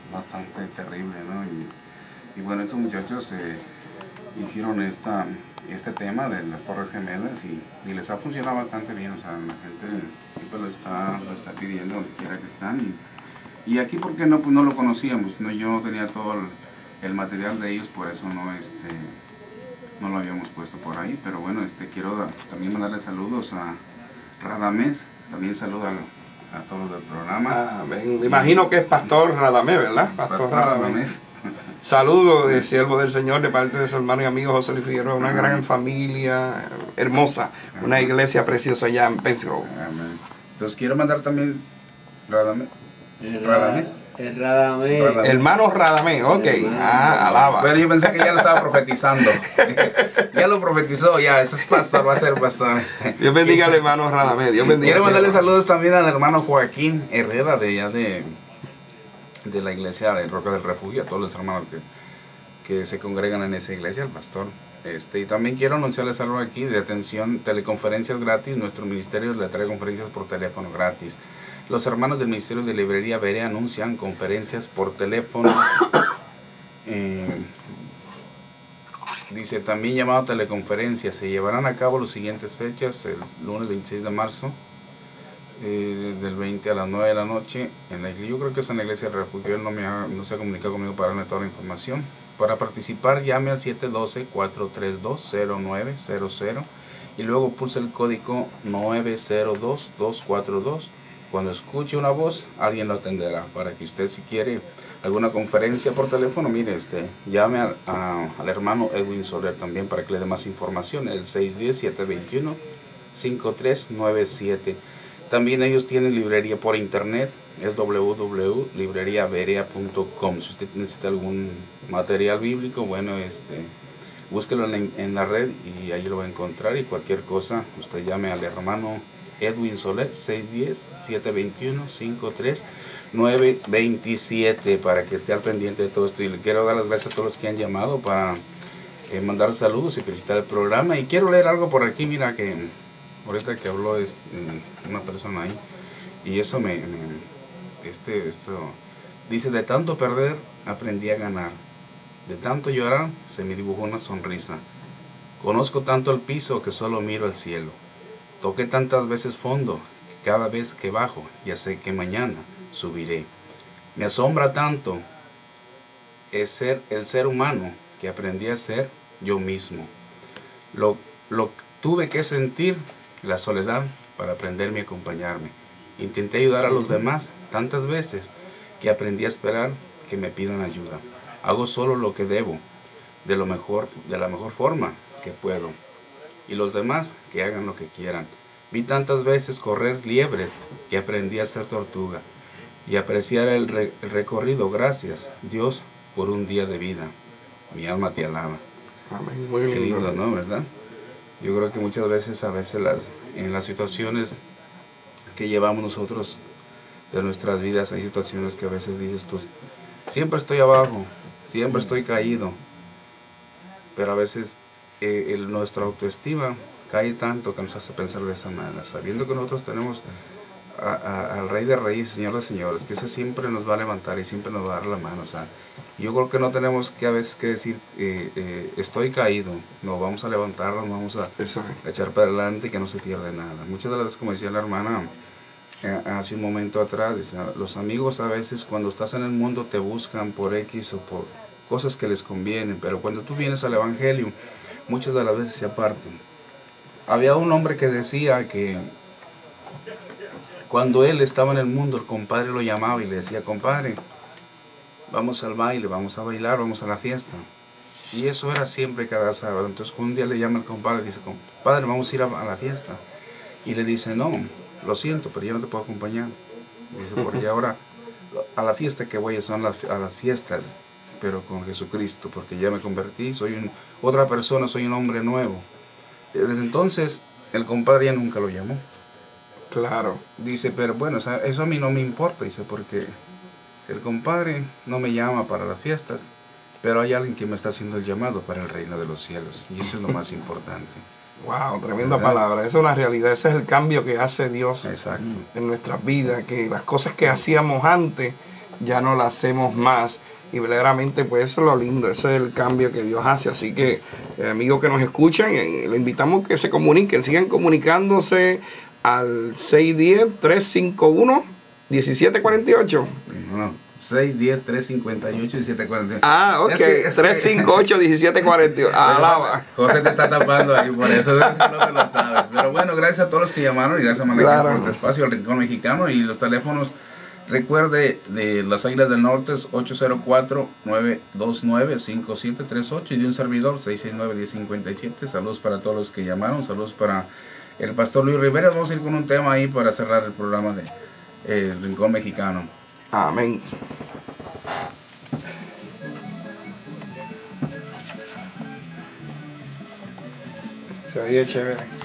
bastante terrible, ¿no? Y bueno, estos muchachos hicieron este tema de las Torres Gemelas y les ha funcionado bastante bien. O sea, la gente siempre lo está pidiendo donde quiera que están. Y aquí, ¿por qué no? Pues no lo conocíamos, ¿no? Yo no tenía todo el material de ellos, por eso no lo habíamos puesto por ahí. Pero bueno, quiero también mandarle saludos a Radamés, también saludo a todos del programa. Me imagino que es Pastor Radamés, ¿verdad? Pastor Radamés. Saludos de siervo del Señor de parte de su hermano y amigo José Luis Figueroa, una gran familia hermosa, una iglesia preciosa allá en Pensacola. Amén. Entonces quiero mandar también Radamés. Hermano Radamés, ok. Alaba. Pero yo pensé que ya lo estaba profetizando. Ya lo profetizó, ya, ese es pastor, va a ser pastor. Dios bendiga al hermano Radamés. Dios bendiga. Quiero mandarle saludos también al hermano Joaquín Herrera de allá de la iglesia de Roca del Refugio, a todos los hermanos que se congregan en esa iglesia, el pastor. Y también quiero anunciarles algo aquí de atención, teleconferencias gratis. Nuestro ministerio le trae conferencias por teléfono gratis. Los hermanos del Ministerio de Librería Berea anuncian conferencias por teléfono. Dice también llamado teleconferencias. Se llevarán a cabo las siguientes fechas: el lunes 26 de marzo, del 20 a las 9 de la noche. Yo creo que es en la iglesia del Refugio. Él no se ha comunicado conmigo para darme toda la información. Para participar, llame al 712-432-0900 y luego pulse el código 902242. Cuando escuche una voz, alguien lo atenderá. Para que usted, si quiere alguna conferencia por teléfono, mire, llame al hermano Edwin Soler también para que le dé más información. El 610-721-5397. También ellos tienen librería por internet. Es www.libreriaberea.com. Si usted necesita algún material bíblico, bueno, búsquelo en la red y ahí lo va a encontrar. Y cualquier cosa, usted llame al hermano Edwin Soler, 610-721-5397, para que esté al pendiente de todo esto. Y le quiero dar las gracias a todos los que han llamado para mandar saludos y felicitar el programa. Y quiero leer algo por aquí, mira, que ahorita que habló una persona ahí, y eso esto dice: de tanto perder aprendí a ganar, de tanto llorar se me dibujó una sonrisa, conozco tanto el piso que solo miro al cielo. Toqué tantas veces fondo, que cada vez que bajo, ya sé que mañana subiré. Me asombra tanto el ser humano, que aprendí a ser yo mismo. Lo tuve que sentir la soledad para aprenderme a acompañarme. Intenté ayudar a los demás tantas veces que aprendí a esperar que me pidan ayuda. Hago solo lo que debo, de la mejor forma que puedo. Y los demás que hagan lo que quieran. Vi tantas veces correr liebres que aprendí a ser tortuga y apreciar el recorrido. Gracias, Dios, por un día de vida. Mi alma te alaba. Amén. Muy Qué lindo, ¿no? ¿Verdad? Yo creo que muchas veces, en las situaciones que llevamos nosotros de nuestras vidas, hay situaciones que a veces dices tú: siempre estoy abajo, siempre estoy caído. Pero a veces nuestra autoestima cae tanto que nos hace pensar de esa manera, sabiendo que nosotros tenemos al Rey de Reyes, Señor de Señores, que ese siempre nos va a levantar y siempre nos va a dar la mano. O sea, yo creo que no tenemos que a veces que decir estoy caído. No, vamos a levantarnos, vamos a echar para adelante y que no se pierde nada. Muchas de las veces, como decía la hermana hace un momento atrás, dice, los amigos a veces cuando estás en el mundo te buscan por X o por cosas que les convienen, pero cuando tú vienes al Evangelio, muchas de las veces se apartan. Había un hombre que decía que cuando él estaba en el mundo, el compadre lo llamaba y le decía: compadre, vamos al baile, vamos a bailar, vamos a la fiesta. Y eso era siempre, cada sábado. Entonces un día le llama el compadre y dice: compadre, vamos a ir a la fiesta. Y le dice: no, lo siento, pero yo no te puedo acompañar. Dice: porque ahora a la fiesta que voy son a las fiestas, pero con Jesucristo, porque ya me convertí, soy otra persona, soy un hombre nuevo. Desde entonces el compadre ya nunca lo llamó. Claro. Dice: pero bueno, o sea, eso a mí no me importa, dice, porque el compadre no me llama para las fiestas, pero hay alguien que me está haciendo el llamado para el reino de los cielos, y eso es lo más importante. Wow, tremenda palabra. Esa es una realidad, ese es el cambio que hace Dios. Exacto. En nuestras vidas, que las cosas que hacíamos antes ya no la hacemos más. Y verdaderamente pues eso es lo lindo, ese es el cambio que Dios hace. Así que amigos que nos escuchan, le invitamos que se comuniquen, sigan comunicándose al 610-351-1748. No, 610-358-1748. Ah, ok, 358-1748. Alaba. José te está tapando ahí, por eso no te lo sabes. Pero bueno, gracias a todos los que llamaron y gracias a Manuel por este espacio, el Rincón Mexicano, y los teléfonos. Recuerde, de las Águilas del Norte es 804-929-5738 y de un servidor 669-1057. Saludos para todos los que llamaron, saludos para el pastor Luis Rivera. Vamos a ir con un tema ahí para cerrar el programa de El Rincón Mexicano. Amén. Se oye chévere.